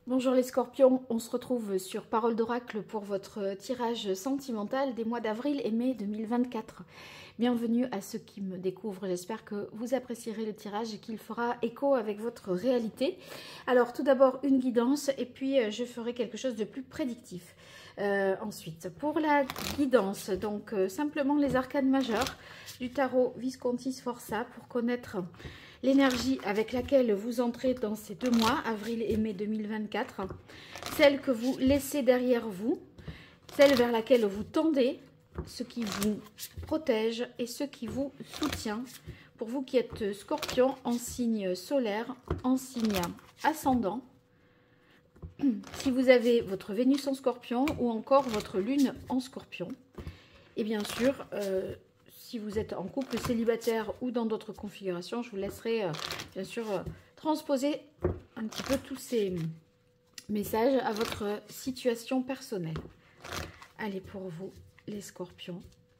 Bonjour les scorpions, on se retrouve sur Parole d'Oracle pour votre tirage sentimental des mois d'avril et mai 2024. Bienvenue à ceux qui me découvrent, j'espère que vous apprécierez le tirage et qu'il fera écho avec votre réalité. Alors tout d'abord une guidance et puis je ferai quelque chose de plus prédictif. Ensuite, pour la guidance, donc simplement les arcanes majeures du tarot Visconti Sforza pour connaître l'énergie avec laquelle vous entrez dans ces 2 mois, avril et mai 2024, celle que vous laissez derrière vous, celle vers laquelle vous tendez, ce qui vous protège et ce qui vous soutient. Pour vous qui êtes scorpion en signe solaire, en signe ascendant, si vous avez votre Vénus en scorpion ou encore votre lune en scorpion. Et bien sûr, si vous êtes en couple célibataire ou dans d'autres configurations, je vous laisserai bien sûr transposer un petit peu tous ces messages à votre situation personnelle. Allez, pour vous, les scorpions.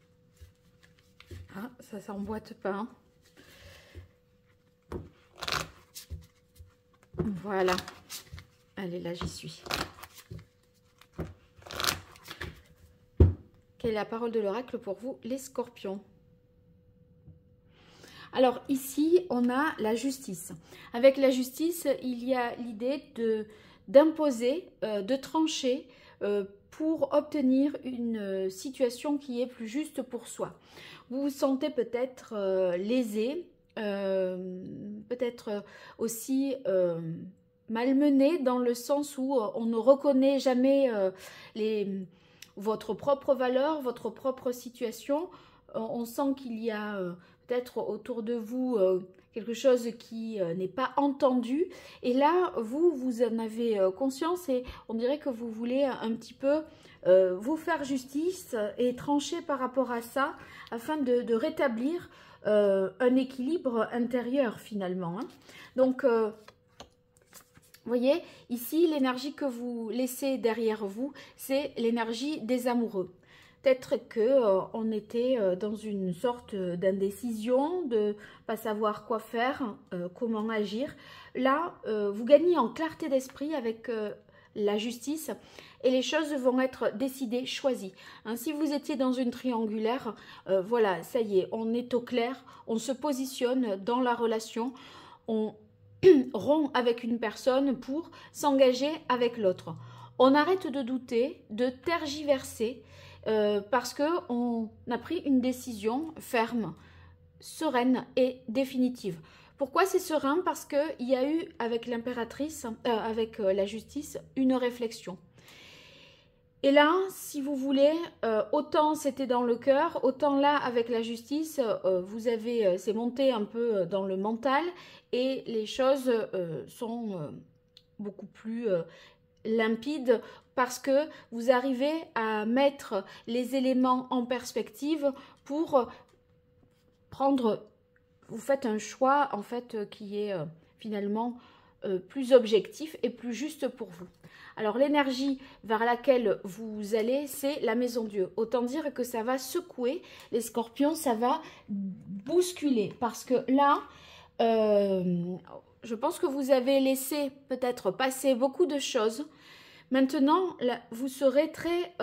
Ah, ça s'emboîte pas. Hein. Voilà. Allez, là, j'y suis. Quelle est la parole de l'oracle pour vous, les scorpions? Alors ici, on a la justice. Avec la justice, il y a l'idée d'imposer, de trancher pour obtenir une situation qui est plus juste pour soi. Vous vous sentez peut-être lésé, peut-être aussi malmené dans le sens où on ne reconnaît jamais votre propre valeur, votre propre situation. On sent qu'il y a peut-être autour de vous quelque chose qui n'est pas entendu. Et là, vous en avez conscience et on dirait que vous voulez un petit peu vous faire justice et trancher par rapport à ça afin de rétablir un équilibre intérieur finalement. Hein. Donc, vous voyez, ici, l'énergie que vous laissez derrière vous, c'est l'énergie des amoureux. Peut-être qu'on était dans une sorte d'indécision, de ne pas savoir quoi faire, comment agir. Là, vous gagnez en clarté d'esprit avec la justice et les choses vont être décidées, choisies. Hein, si vous étiez dans une triangulaire, voilà, ça y est, on est au clair, on se positionne dans la relation, on rompt avec une personne pour s'engager avec l'autre. On arrête de douter, de tergiverser, parce qu'on a pris une décision ferme, sereine et définitive. Pourquoi c'est serein? Parce qu'il y a eu avec l'impératrice, avec la justice, une réflexion. Et là, si vous voulez, autant c'était dans le cœur, autant là, avec la justice, vous avez, c'est monté un peu dans le mental et les choses sont beaucoup plus limpides parce que vous arrivez à mettre les éléments en perspective pour prendre, vous faites un choix en fait qui est finalement plus objectif et plus juste pour vous. Alors l'énergie vers laquelle vous allez, c'est la maison Dieu. Autant dire que ça va secouer les scorpions, ça va bousculer. Parce que là, je pense que vous avez laissé peut-être passer beaucoup de choses. Maintenant, là, vous serez très...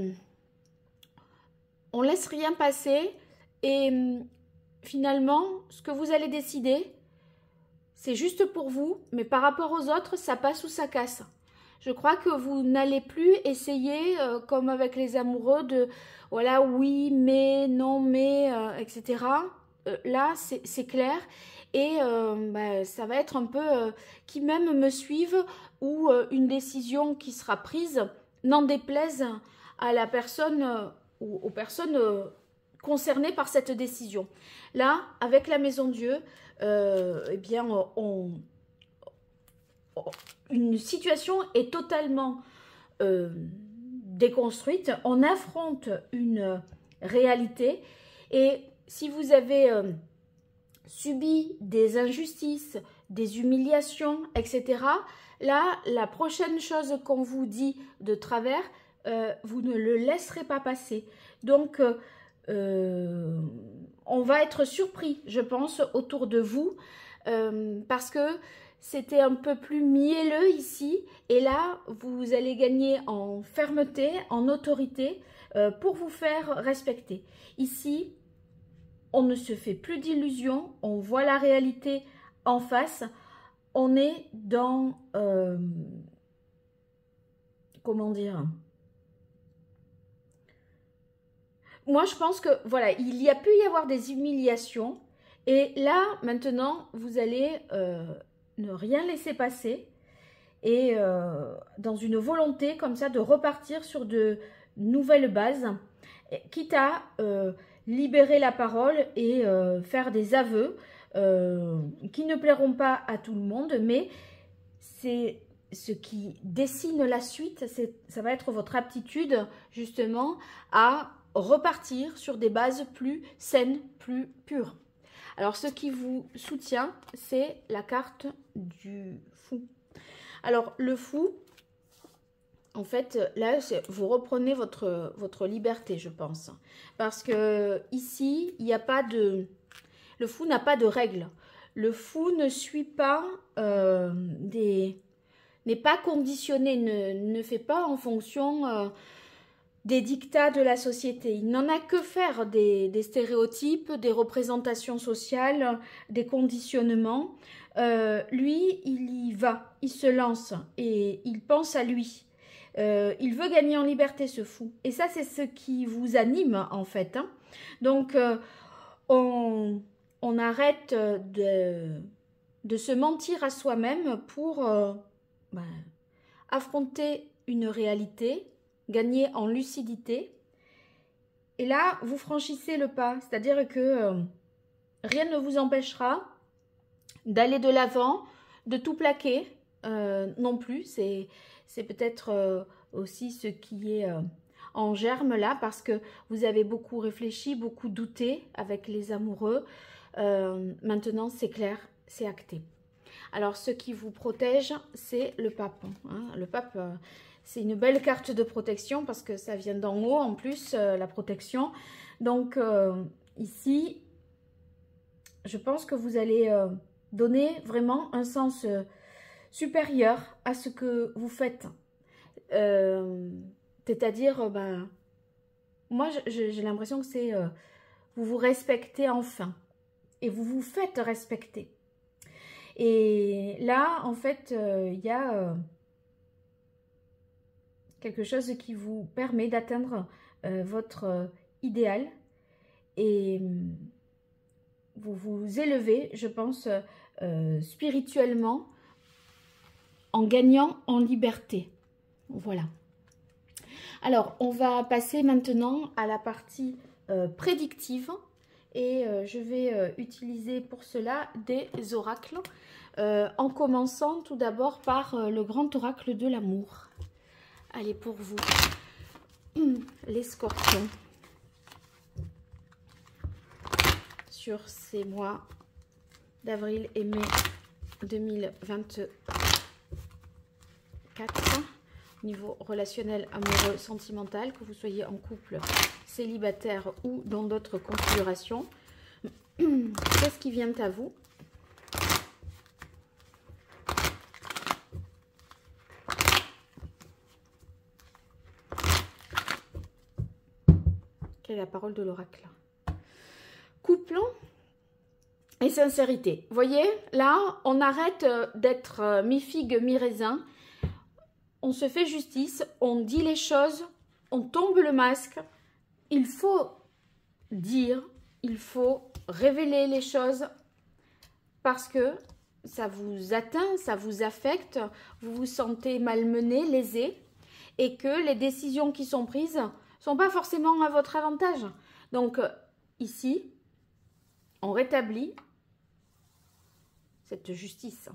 on laisse rien passer et finalement, ce que vous allez décider, c'est juste pour vous, mais par rapport aux autres, ça passe ou ça casse. Je crois que vous n'allez plus essayer, comme avec les amoureux, de voilà, oui, mais, non, mais, etc. Là, c'est clair. Et ça va être un peu qui même me suivent ou une décision qui sera prise n'en déplaise à la personne ou aux personnes concernées par cette décision. Là, avec la Maison Dieu, eh bien, une situation est totalement déconstruite, on affronte une réalité et si vous avez subi des injustices, des humiliations, etc., là, la prochaine chose qu'on vous dit de travers, vous ne le laisserez pas passer. Donc, on va être surpris, je pense, autour de vous, parce que c'était un peu plus mielleux ici Et là, vous allez gagner en fermeté, en autorité pour vous faire respecter. Ici, on ne se fait plus d'illusions, on voit la réalité en face. On est dans... comment dire? Moi, je pense que, voilà, il y a pu y avoir des humiliations. Et là, maintenant, vous allez ne rien laisser passer. Et dans une volonté comme ça de repartir sur de nouvelles bases, quitte à libérer la parole et faire des aveux qui ne plairont pas à tout le monde, mais c'est ce qui dessine la suite, ça va être votre aptitude justement à repartir sur des bases plus saines, plus pures. Alors ce qui vous soutient, c'est la carte du fou. Alors, le fou, en fait, là, vous reprenez votre liberté, je pense. Parce que ici, il n'y a pas de... Le fou n'a pas de règles. Le fou ne suit pas n'est pas conditionné, ne fait pas en fonction des dictats de la société. Il n'en a que faire des stéréotypes, des représentations sociales, des conditionnements. Lui, il y va, il se lance et il pense à lui. Il veut gagner en liberté, ce fou. Et ça, c'est ce qui vous anime, en fait. Hein. Donc, on arrête de se mentir à soi-même pour affronter une réalité, gagner en lucidité. Et là, vous franchissez le pas. C'est-à-dire que rien ne vous empêchera d'aller de l'avant, de tout plaquer non plus. C'est peut-être aussi ce qui est en germe là, parce que vous avez beaucoup réfléchi, beaucoup douté avec les amoureux. Maintenant, c'est clair, c'est acté. Alors, ce qui vous protège, c'est le pape. Hein. Le pape, c'est une belle carte de protection parce que ça vient d'en haut en plus, la protection. Donc, ici, je pense que vous allez... donner vraiment un sens supérieur à ce que vous faites. C'est-à-dire, moi, j'ai l'impression que c'est... vous vous respectez enfin. Et vous vous faites respecter. Et là, en fait, il y a quelque chose qui vous permet d'atteindre votre idéal. Et... vous vous élevez, je pense, spirituellement, en gagnant en liberté. Voilà. Alors, on va passer maintenant à la partie prédictive. Et je vais utiliser pour cela des oracles. En commençant tout d'abord par le grand oracle de l'amour. Allez, pour vous, les scorpions. Sur ces mois d'avril et mai 2024, niveau relationnel, amoureux, sentimental, que vous soyez en couple, célibataire ou dans d'autres configurations. Qu'est-ce qui vient à vous? Quelle est la parole de l'oracle? Couple et sincérité. Vous voyez, là, on arrête d'être mi-figue, mi-raisin. On se fait justice, on dit les choses, on tombe le masque. Il faut dire, il faut révéler les choses parce que ça vous atteint, ça vous affecte, vous vous sentez malmené, lésé et que les décisions qui sont prises ne sont pas forcément à votre avantage. Donc, ici, on rétablit cette justice.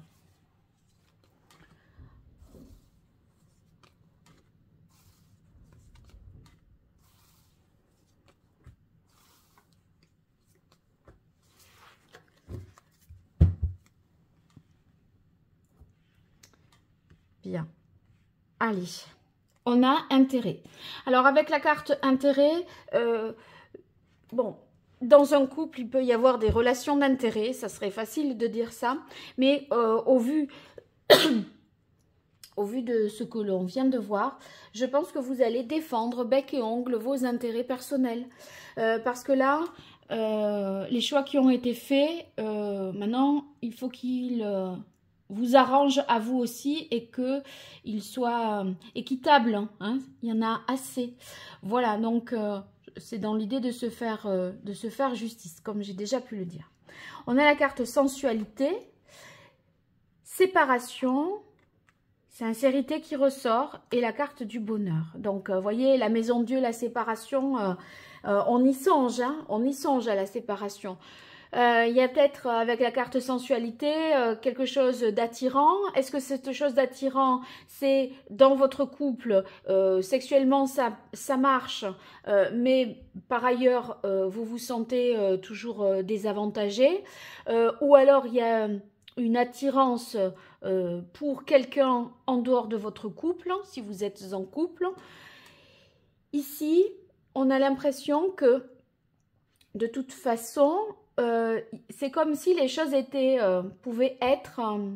Bien. Allez. On a intérêt. Alors, avec la carte intérêt, bon... Dans un couple, il peut y avoir des relations d'intérêt, ça serait facile de dire ça, mais au vu au vu de ce que l'on vient de voir, je pense que vous allez défendre bec et ongle vos intérêts personnels. Parce que là, les choix qui ont été faits, maintenant, il faut qu'ils vous arrangent à vous aussi et qu'ils soient équitables. Hein. Il y en a assez. Voilà, donc c'est dans l'idée de se faire justice, comme j'ai déjà pu le dire. On a la carte sensualité, séparation, sincérité qui ressort et la carte du bonheur. Donc, vous voyez, la maison de Dieu, la séparation, on y songe, hein, on y songe à la séparation. Il y a peut-être avec la carte sensualité quelque chose d'attirant. Est-ce que cette chose d'attirant, c'est dans votre couple, sexuellement ça marche, mais par ailleurs vous vous sentez toujours désavantagé, ou alors il y a une attirance pour quelqu'un en dehors de votre couple, si vous êtes en couple. Ici, on a l'impression que de toute façon, c'est comme si les choses pouvaient être... vous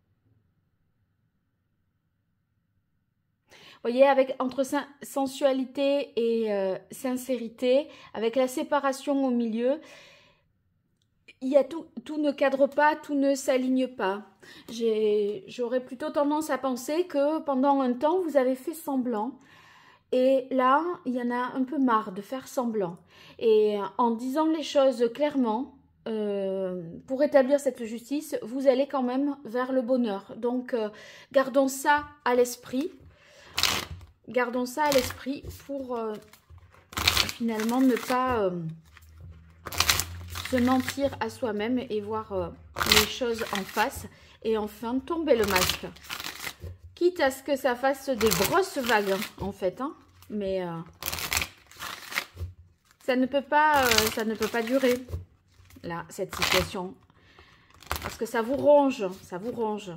voyez, entre sensualité et sincérité, avec la séparation au milieu, il y a tout ne cadre pas, tout ne s'aligne pas. J'aurais plutôt tendance à penser que pendant un temps, vous avez fait semblant. Et là, il y en a un peu marre de faire semblant. Et en disant les choses clairement, pour établir cette justice, vous allez quand même vers le bonheur. Donc, gardons ça à l'esprit. Gardons ça à l'esprit pour finalement ne pas se mentir à soi-même et voir les choses en face. Et enfin, tomber le masque. Quitte à ce que ça fasse des grosses vagues, en fait. Hein. Mais ça ne peut pas durer, là, cette situation. Parce que ça vous ronge, ça vous ronge.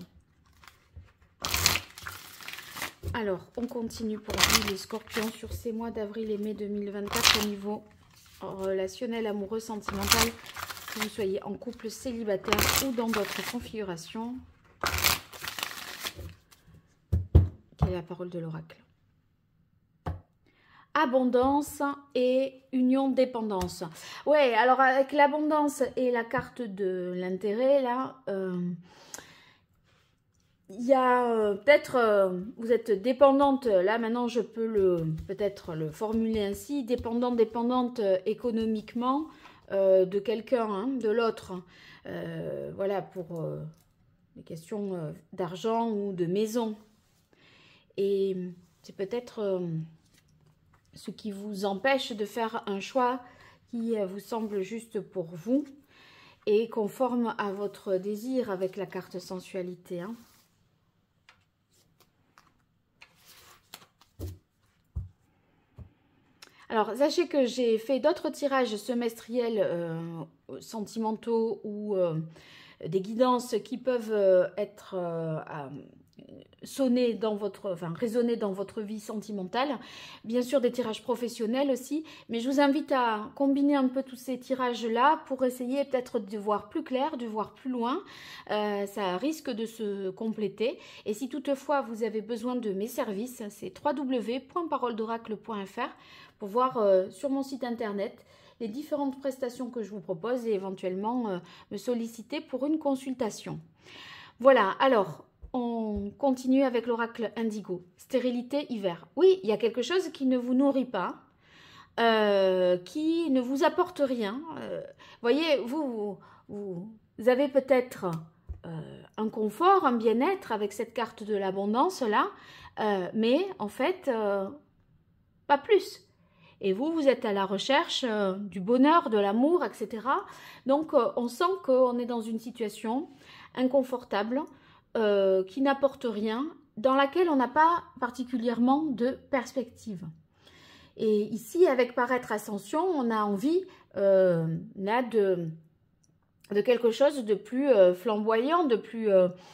Alors, on continue pour vous, les scorpions, sur ces mois d'avril et mai 2024 au niveau relationnel, amoureux, sentimental. Que vous soyez en couple, célibataire ou dans d'autres configurations. Quelle est la parole de l'oracle? Abondance et union dépendance. Ouais, alors avec l'abondance et la carte de l'intérêt, là, il y a peut-être, vous êtes dépendante, là maintenant je peux peut-être le formuler ainsi, dépendante économiquement de quelqu'un, hein, de l'autre. Voilà, pour des questions d'argent ou de maison. Et c'est peut-être ce qui vous empêche de faire un choix qui vous semble juste pour vous et conforme à votre désir avec la carte sensualité. Hein. Alors, sachez que j'ai fait d'autres tirages semestriels sentimentaux ou des guidances qui peuvent être sonner dans votre, résonner dans votre vie sentimentale. Bien sûr, des tirages professionnels aussi. Mais je vous invite à combiner un peu tous ces tirages-là pour essayer peut-être de voir plus clair, de voir plus loin. Ça risque de se compléter. Et si toutefois vous avez besoin de mes services, c'est www.paroledoracle.fr pour voir sur mon site internet les différentes prestations que je vous propose et éventuellement me solliciter pour une consultation. Voilà, alors on continue avec l'oracle indigo. Stérilité, hiver. Oui, il y a quelque chose qui ne vous nourrit pas, qui ne vous apporte rien. Voyez, vous avez peut-être un confort, un bien-être avec cette carte de l'abondance là, mais en fait, pas plus. Et vous êtes à la recherche du bonheur, de l'amour, etc. Donc, on sent qu'on est dans une situation inconfortable, qui n'apporte rien, dans laquelle on n'a pas particulièrement de perspective. Et ici, avec Paraître Ascension, on a envie là de quelque chose de plus flamboyant, de plus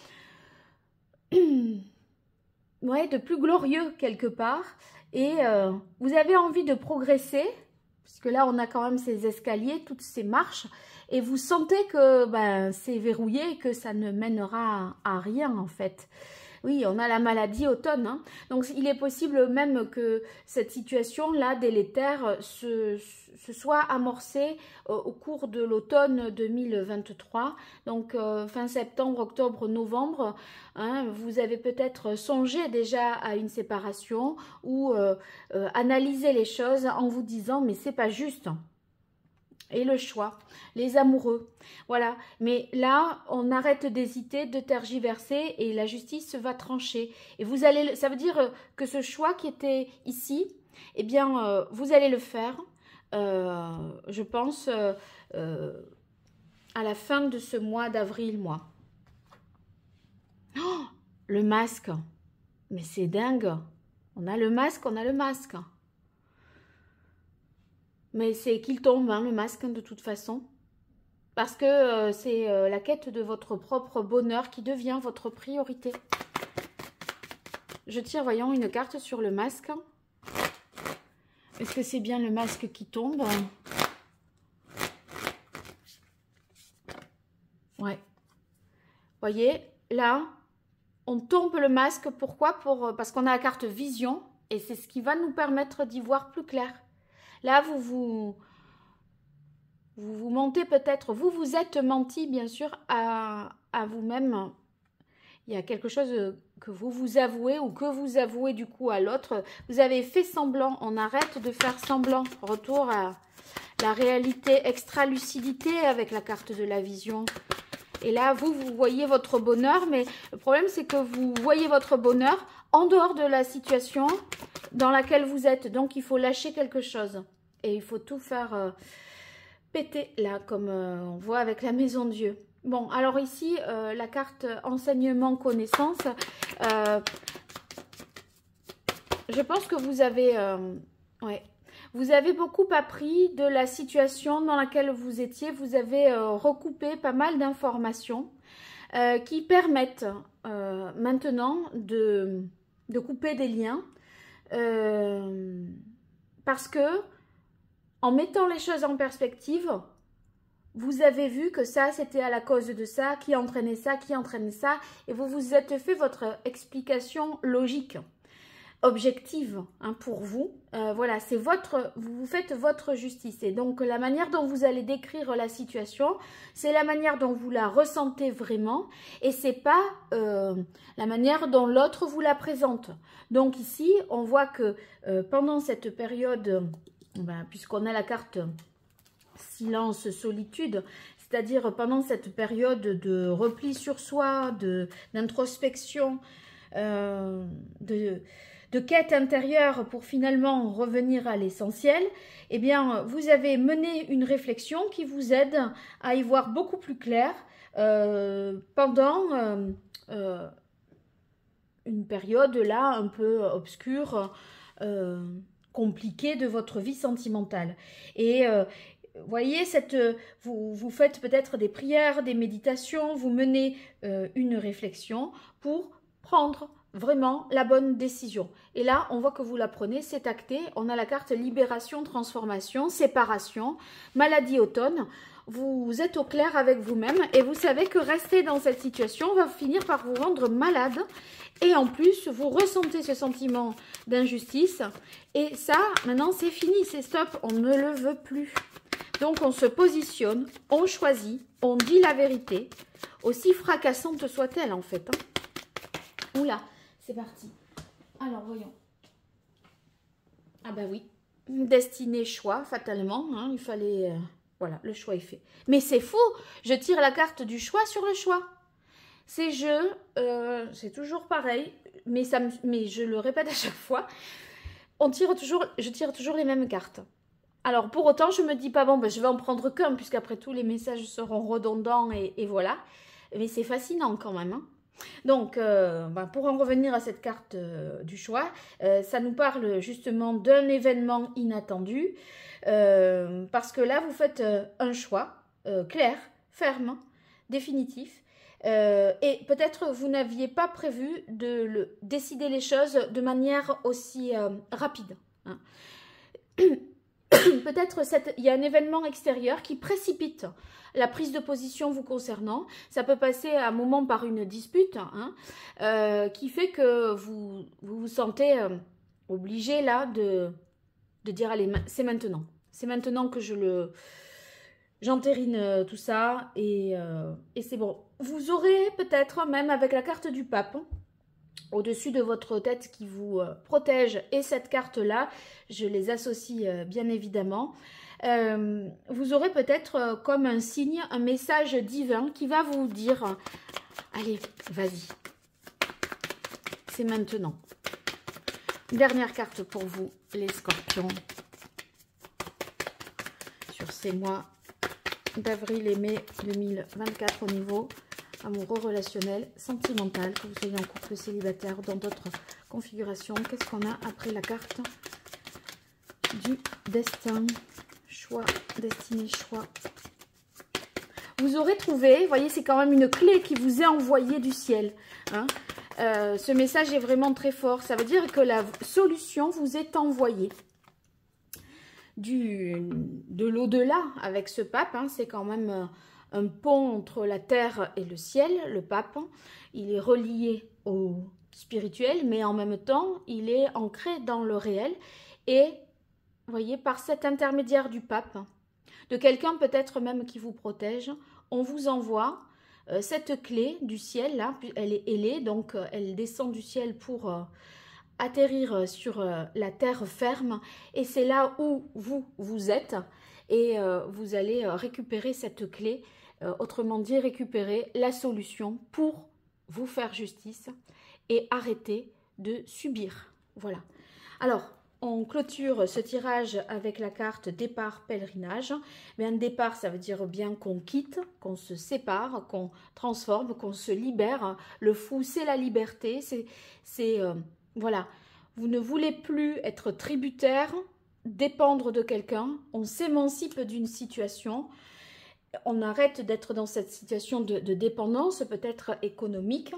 ouais, de plus glorieux quelque part. Et vous avez envie de progresser, parce que là, on a quand même ces escaliers, toutes ces marches, et vous sentez que c'est verrouillé et que ça ne mènera à rien, en fait. Oui, on a la maladie automne. Hein. Donc, il est possible même que cette situation-là, délétère, se soit amorcée au cours de l'automne 2023. Donc, fin septembre, octobre, novembre, hein, vous avez peut-être songé déjà à une séparation ou analysé les choses en vous disant « mais c'est pas juste ». Et le choix, les amoureux, voilà. Mais là, on arrête d'hésiter, de tergiverser et la justice va trancher. Et vous allez, ça veut dire que ce choix qui était ici, eh bien, vous allez le faire, je pense, à la fin de ce mois d'avril, moi. Oh, le masque, mais c'est dingue. On a le masque, on a le masque. Mais c'est qu'il tombe, hein, le masque, de toute façon. Parce que c'est la quête de votre propre bonheur qui devient votre priorité. Je tire, voyons, une carte sur le masque. Est-ce que c'est bien le masque qui tombe? Ouais. Voyez, là, on tombe le masque. Pourquoi? Parce qu'on a la carte vision. Et c'est ce qui va nous permettre d'y voir plus clair. Là, vous mentez peut-être, vous vous êtes menti bien sûr à vous-même. Il y a quelque chose que vous avouez ou que vous avouez du coup à l'autre. Vous avez fait semblant, on arrête de faire semblant. Retour à la réalité, extra-lucidité avec la carte de la vision. Et là, vous voyez votre bonheur, mais le problème c'est que vous voyez votre bonheur en dehors de la situation dans laquelle vous êtes. Donc, il faut lâcher quelque chose. Et il faut tout faire péter, là, comme on voit avec la maison Dieu. Bon, alors ici, la carte enseignement, connaissance. Je pense que vous avez... ouais, vous avez beaucoup appris de la situation dans laquelle vous étiez. Vous avez recoupé pas mal d'informations qui permettent maintenant de couper des liens. Parce que en mettant les choses en perspective, vous avez vu que ça, c'était à la cause de ça, qui entraînait ça, et vous vous êtes fait votre explication logique, objective, hein, pour vous. Voilà, c'est vous faites votre justice. Et donc, la manière dont vous allez décrire la situation, c'est la manière dont vous la ressentez vraiment, et c'est pas la manière dont l'autre vous la présente. Donc ici, on voit que pendant cette période... Ben, puisqu'on a la carte silence, solitude, c'est-à-dire pendant cette période de repli sur soi, d'introspection, de quête intérieure pour finalement revenir à l'essentiel, eh bien, vous avez mené une réflexion qui vous aide à y voir beaucoup plus clair pendant une période là un peu obscure, compliquée de votre vie sentimentale. Et voyez, vous faites peut-être des prières, des méditations, vous menez une réflexion pour prendre vraiment la bonne décision. Et là, on voit que vous la prenez, c'est acté. On a la carte libération, transformation, séparation, maladie automne. Vous êtes au clair avec vous-même et vous savez que rester dans cette situation va finir par vous rendre malade. Et en plus, vous ressentez ce sentiment d'injustice. Et ça, maintenant, c'est fini, c'est stop, on ne le veut plus. Donc, on se positionne, on choisit, on dit la vérité, aussi fracassante soit-elle, en fait. Hein. Oula, c'est parti. Alors, voyons. Ah ben oui, destinée choix, fatalement, hein, il fallait... voilà, le choix est fait. Mais c'est fou, je tire la carte du choix sur le choix. Ces jeux, c'est toujours pareil, mais je le répète à chaque fois, je tire toujours les mêmes cartes. Alors, pour autant, je me dis pas, bon, ben, je vais en prendre qu'un, puisqu'après tout, les messages seront redondants, et voilà. Mais c'est fascinant quand même. Hein. Donc, pour en revenir à cette carte du choix, ça nous parle justement d'un événement inattendu, parce que là, vous faites un choix clair, ferme, définitif, et peut-être vous n'aviez pas prévu de décider les choses de manière aussi rapide. Hein. peut-être il y a un événement extérieur qui précipite la prise de position vous concernant. Ça peut passer à un moment par une dispute, hein, qui fait que vous vous sentez obligé là de dire allez, c'est maintenant. C'est maintenant que j'entérine tout ça et c'est bon. Vous aurez peut-être même avec la carte du pape au-dessus de votre tête qui vous protège et cette carte-là, je les associe bien évidemment. Vous aurez peut-être comme un signe, un message divin qui va vous dire allez, vas-y, c'est maintenant. Dernière carte pour vous, les scorpions, sur ces mois d'avril et mai 2024 au niveau amoureux, relationnel, sentimental, que vous soyez en couple, célibataire, dans d'autres configurations. Qu'est-ce qu'on a après la carte du destin? Choix, destinée, choix. Vous aurez trouvé, vous voyez, c'est quand même une clé qui vous est envoyée du ciel. Hein. Ce message est vraiment très fort. Ça veut dire que la solution vous est envoyée. De l'au-delà avec ce pape, hein, c'est quand même un pont entre la terre et le ciel. Le pape, il est relié au spirituel, mais en même temps, il est ancré dans le réel. Et vous voyez, par cet intermédiaire du pape, de quelqu'un peut-être même qui vous protège, on vous envoie cette clé du ciel, là, elle est ailée, donc elle descend du ciel pour atterrir sur la terre ferme. Et c'est là où vous êtes et vous allez récupérer cette clé, autrement dit, récupérer la solution pour vous faire justice et arrêter de subir. Voilà. Alors, on clôture ce tirage avec la carte départ pèlerinage. Mais un départ, ça veut dire bien qu'on quitte, qu'on se sépare, qu'on transforme, qu'on se libère. Le fou, c'est la liberté. Voilà. Vous ne voulez plus être tributaire, dépendre de quelqu'un. On s'émancipe d'une situation. On arrête d'être dans cette situation de dépendance, peut-être économique,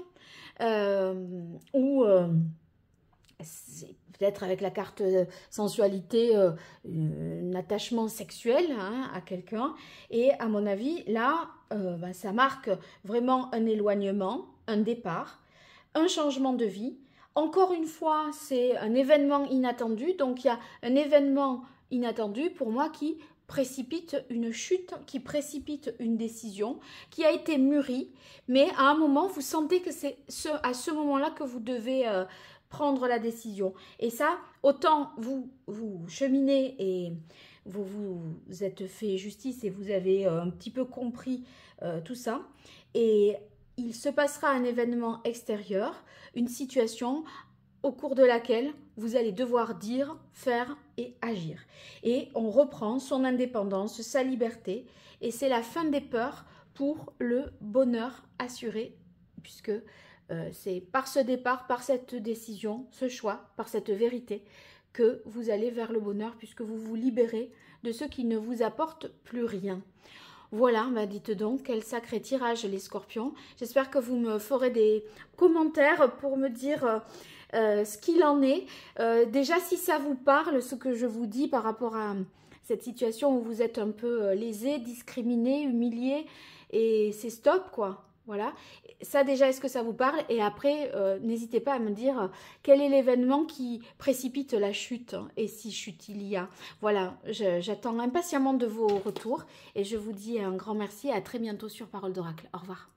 ou peut-être avec la carte sensualité, un attachement sexuel hein, à quelqu'un. Et à mon avis, là, ça marque vraiment un éloignement, un départ, un changement de vie. Encore une fois, c'est un événement inattendu. Donc, il y a un événement inattendu pour moi qui précipite une chute, qui précipite une décision, qui a été mûrie. Mais à un moment, vous sentez que c'est à ce moment-là que vous devez prendre la décision. Et ça, autant vous cheminez et vous êtes fait justice et vous avez un petit peu compris tout ça. Et il se passera un événement extérieur, une situation au cours de laquelle vous allez devoir dire, faire et agir. Et on reprend son indépendance, sa liberté. Et c'est la fin des peurs pour le bonheur assuré, puisque c'est par ce départ, par cette décision, ce choix, par cette vérité, que vous allez vers le bonheur, puisque vous vous libérez de ce qui ne vous apporte plus rien. Voilà, dites donc, quel sacré tirage les scorpions. J'espère que vous me ferez des commentaires pour me dire ce qu'il en est. Déjà, si ça vous parle, ce que je vous dis par rapport à cette situation où vous êtes un peu lésé, discriminé, humilié, et c'est stop, quoi. Voilà, ça déjà, est-ce que ça vous parle? Et après, n'hésitez pas à me dire quel est l'événement qui précipite la chute, et si chute il y a. Voilà, j'attends impatiemment de vos retours, et je vous dis un grand merci, à très bientôt sur Parole d'Oracle. Au revoir.